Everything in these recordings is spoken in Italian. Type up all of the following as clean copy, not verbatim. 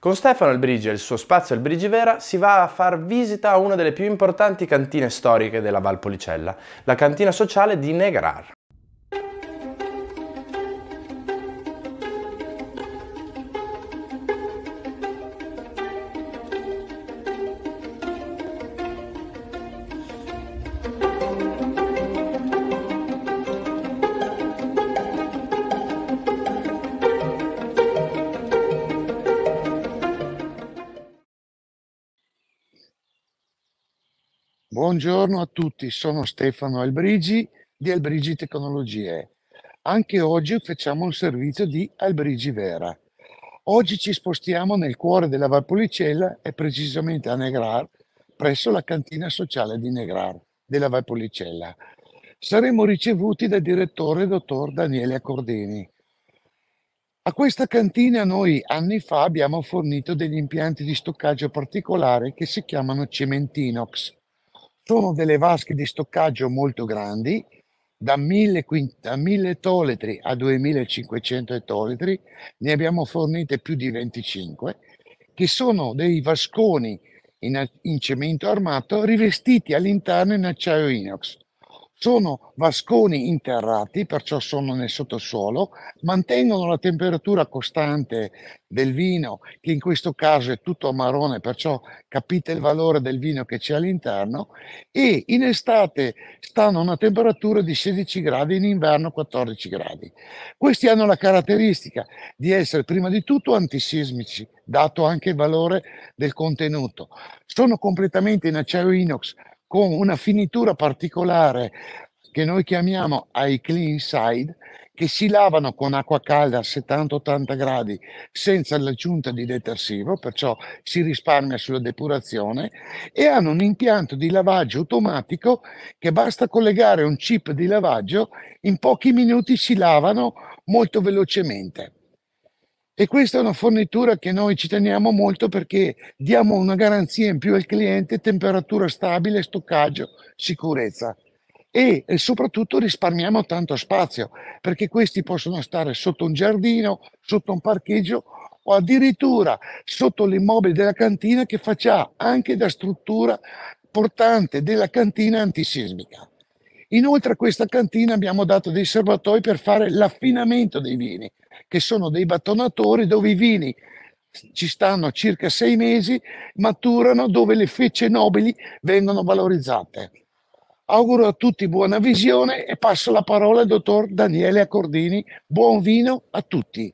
Con Stefano Albrigi e il suo spazio Albrigivera si va a far visita a una delle più importanti cantine storiche della Valpolicella, la cantina sociale di Negrar. Buongiorno a tutti, sono Stefano Albrigi di Albrigi Tecnologie. Anche oggi facciamo un servizio di Albrigivera. Oggi ci spostiamo nel cuore della Valpolicella e precisamente a Negrar, presso la cantina sociale di Negrar della Valpolicella. Saremo ricevuti dal direttore dottor Daniele Accordini. A questa cantina noi anni fa abbiamo fornito degli impianti di stoccaggio particolari che si chiamano Cementinox. Sono delle vasche di stoccaggio molto grandi, da 1000 ettolitri a 2500 ettolitri, ne abbiamo fornite più di 25, che sono dei vasconi in cemento armato rivestiti all'interno in acciaio inox. Sono vasconi interrati, perciò sono nel sottosuolo, mantengono la temperatura costante del vino, che in questo caso è tutto a marrone, perciò capite il valore del vino che c'è all'interno, e in estate stanno a una temperatura di 16 gradi, in inverno 14 gradi. Questi hanno la caratteristica di essere prima di tutto antisismici, dato anche il valore del contenuto. Sono completamente in acciaio inox con una finitura particolare che noi chiamiamo i clean side, che si lavano con acqua calda a 70-80 gradi senza l'aggiunta di detersivo, perciò si risparmia sulla depurazione, e hanno un impianto di lavaggio automatico che basta collegare un chip di lavaggio, in pochi minuti si lavano molto velocemente. E questa è una fornitura che noi ci teniamo molto perché diamo una garanzia in più al cliente: temperatura stabile, stoccaggio, sicurezza. E soprattutto risparmiamo tanto spazio, perché questi possono stare sotto un giardino, sotto un parcheggio o addirittura sotto l'immobile della cantina, che faccia anche da struttura portante della cantina antisismica. Inoltre a questa cantina abbiamo dato dei serbatoi per fare l'affinamento dei vini, che sono dei battonatori dove i vini ci stanno circa 6 mesi, maturano, dove le fecce nobili vengono valorizzate. Auguro a tutti buona visione e passo la parola al dottor Daniele Accordini. Buon vino a tutti.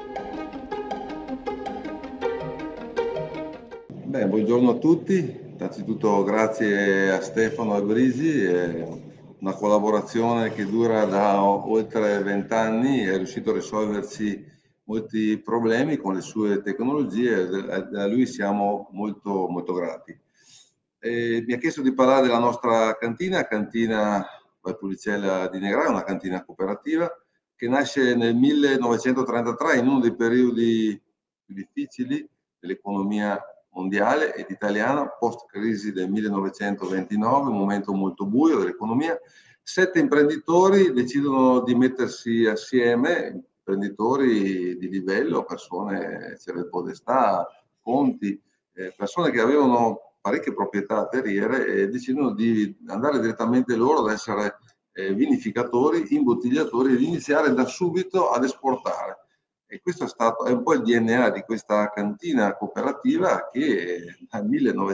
Buongiorno a tutti. Innanzitutto grazie a Stefano Albrigi, è una collaborazione che dura da oltre 20 anni, è riuscito a risolverci molti problemi con le sue tecnologie, a lui siamo molto, molto grati. Mi ha chiesto di parlare della nostra cantina Valpolicella di Negrar, una cantina cooperativa che nasce nel 1933, in uno dei periodi più difficili dell'economia mondiale ed italiana, post-crisi del 1929, un momento molto buio dell'economia. 7 imprenditori decidono di mettersi assieme, imprenditori di livello, persone, c'era il podestà, conti, persone che avevano parecchie proprietà terriere, e decidono di andare direttamente loro ad essere vinificatori, imbottigliatori, ed iniziare da subito ad esportare. E questo è un po' il DNA di questa cantina cooperativa, che dal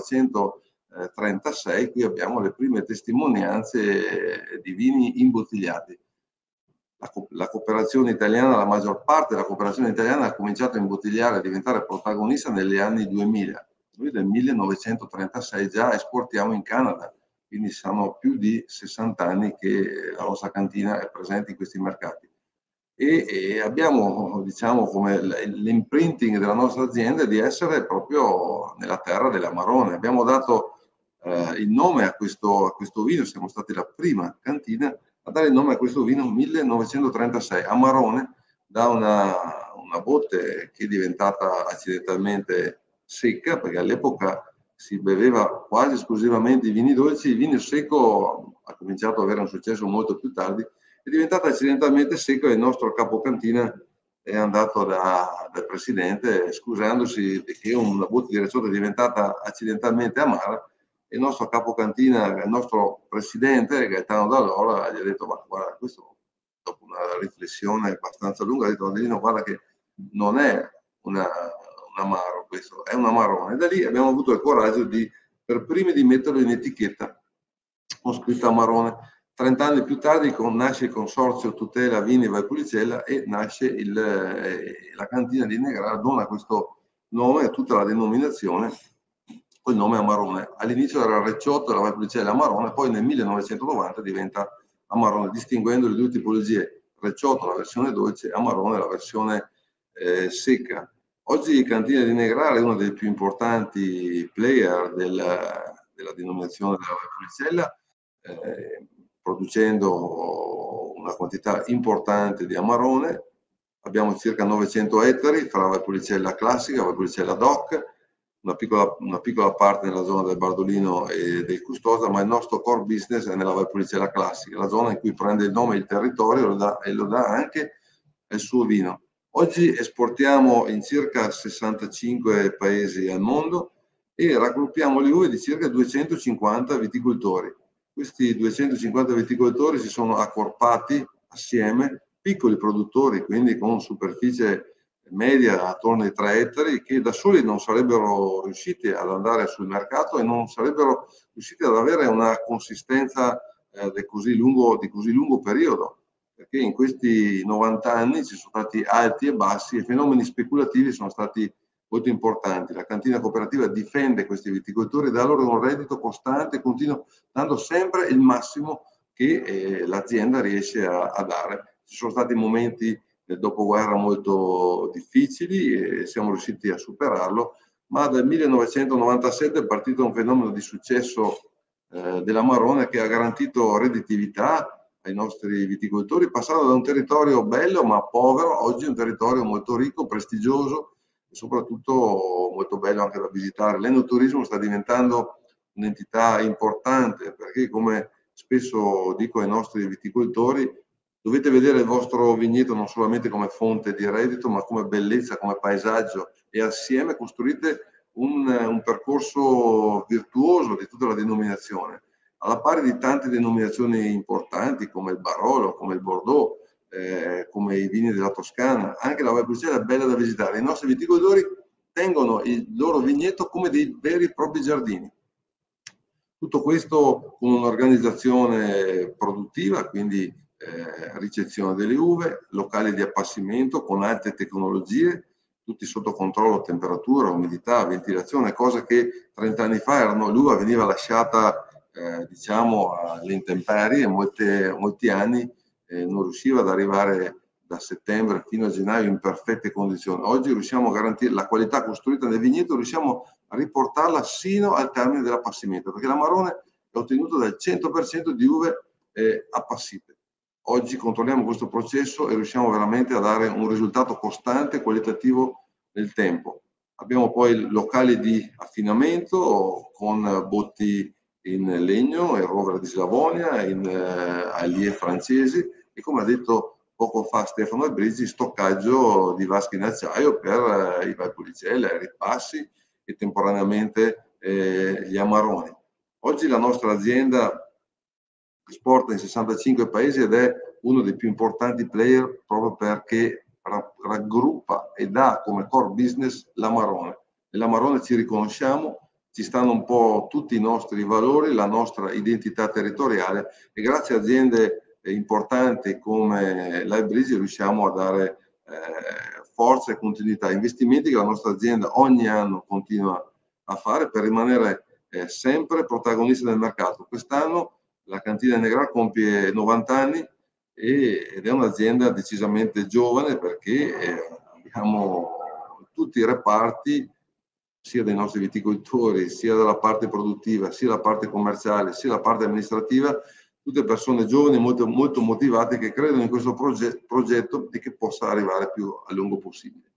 1936 qui abbiamo le prime testimonianze di vini imbottigliati. La cooperazione italiana, la maggior parte della cooperazione italiana ha cominciato a imbottigliare, a diventare protagonista negli anni 2000. Noi nel 1936 già esportiamo in Canada, quindi sono più di 60 anni che la nostra cantina è presente in questi mercati. E abbiamo, diciamo, come l'imprinting della nostra azienda di essere proprio nella terra dell'Amarone. Abbiamo dato il nome a questo vino, siamo stati la prima cantina a dare il nome a questo vino, 1936, Amarone, da una botte che è diventata accidentalmente secca, perché all'epoca si beveva quasi esclusivamente i vini dolci. Il vino secco ha cominciato ad avere un successo molto più tardi, è diventata accidentalmente secco, e il nostro capocantina è andato dal presidente scusandosi che una botte di recioto è diventata accidentalmente amara, e il nostro capocantina, il nostro presidente Gaetano Dall'Ora gli ha detto: ma guarda, questo, dopo una riflessione abbastanza lunga, ha detto: Adelino, guarda che non è un amaro, questo è un amarone. E da lì abbiamo avuto il coraggio per primi di metterlo in etichetta con scritto amarone. 30 anni più tardi nasce il consorzio Tutela Vini Valpolicella e nasce la cantina di Negrara, dona questo nome a tutta la denominazione, col nome Amarone. All'inizio era Recciotto, la Valpolicella Amarone, poi nel 1990 diventa Amarone, distinguendo le due tipologie: Recciotto la versione dolce, Amarone la versione secca. Oggi Cantina di Negrara è uno dei più importanti player della denominazione della Valpolicella, producendo una quantità importante di amarone. Abbiamo circa 900 ettari fra Valpolicella classica e Valpolicella DOC, una piccola parte nella zona del Bardolino e del Custosa, ma il nostro core business è nella Valpolicella classica, la zona in cui prende il nome il territorio e lo dà anche il suo vino. Oggi esportiamo in circa 65 paesi al mondo e raggruppiamo le uve di circa 250 viticoltori. Questi 250 viticoltori si sono accorpati assieme, piccoli produttori, quindi con superficie media attorno ai 3 ettari, che da soli non sarebbero riusciti ad andare sul mercato e non sarebbero riusciti ad avere una consistenza di così lungo periodo, perché in questi 90 anni ci sono stati alti e bassi e fenomeni speculativi sono stati molto importanti. La cantina cooperativa difende questi viticoltori e dà loro un reddito costante e continuo, dando sempre il massimo che l'azienda riesce a dare. Ci sono stati momenti del dopoguerra molto difficili e siamo riusciti a superarlo, ma dal 1997 è partito un fenomeno di successo dell'Amarone che ha garantito redditività ai nostri viticoltori, passando da un territorio bello ma povero, oggi un territorio molto ricco, prestigioso e soprattutto molto bello anche da visitare. L'enoturismo sta diventando un'entità importante, perché, come spesso dico ai nostri viticoltori, dovete vedere il vostro vigneto non solamente come fonte di reddito, ma come bellezza, come paesaggio, e assieme costruite un percorso virtuoso di tutta la denominazione, alla pari di tante denominazioni importanti come il Barolo, come il Bordeaux, come i vini della Toscana. Anche la Valpolicella è bella da visitare. I nostri viticoltori tengono il loro vigneto come dei veri e propri giardini. Tutto questo con un'organizzazione produttiva, quindi ricezione delle uve, locali di appassimento con alte tecnologie, tutti sotto controllo, temperatura, umidità, ventilazione, cose che 30 anni fa l'uva veniva lasciata diciamo alle intemperie, molti anni non riusciva ad arrivare da settembre fino a gennaio in perfette condizioni. Oggi riusciamo a garantire la qualità costruita nel vigneto, riusciamo a riportarla sino al termine dell'appassimento, perché l'Amarone è ottenuto dal 100% di uve appassite. Oggi controlliamo questo processo e riusciamo veramente a dare un risultato costante e qualitativo nel tempo. Abbiamo poi locali di affinamento con botti in legno, in rovere di Slavonia, in allie francesi e, come ha detto poco fa Stefano Albrigi, stoccaggio di vasche in acciaio per i Valpolicella, i ripassi e temporaneamente gli amaroni. Oggi la nostra azienda esporta in 65 paesi ed è uno dei più importanti player proprio perché raggruppa e dà come core business l'Amarone. Nell'Amarone ci riconosciamo, ci stanno un po' tutti i nostri valori, la nostra identità territoriale, e grazie a aziende importanti come l'Albrigi riusciamo a dare forza e continuità, investimenti che la nostra azienda ogni anno continua a fare per rimanere sempre protagonista del mercato. Quest'anno la cantina Negrara compie 90 anni ed è un'azienda decisamente giovane, perché abbiamo tutti i reparti, sia dei nostri viticoltori, sia dalla parte produttiva, sia la parte commerciale, sia la parte amministrativa, tutte persone giovani, molto, molto motivate, che credono in questo progetto e che possa arrivare più a lungo possibile.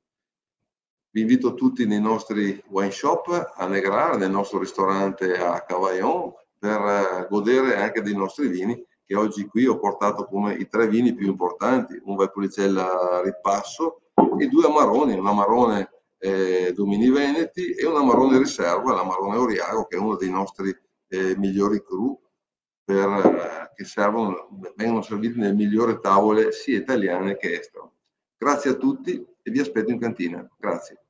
Vi invito tutti nei nostri wine shop a Negrara, nel nostro ristorante a Cavaillon, per godere anche dei nostri vini, che oggi qui ho portato come i 3 vini più importanti: un Valpolicella Ripasso, e 2 amaroni, un amarone Domini Veneti e un amarone riserva, l'amarone Oriago, che è uno dei nostri migliori cru che vengono serviti nelle migliori tavole sia italiane che estere. Grazie a tutti e vi aspetto in cantina. Grazie.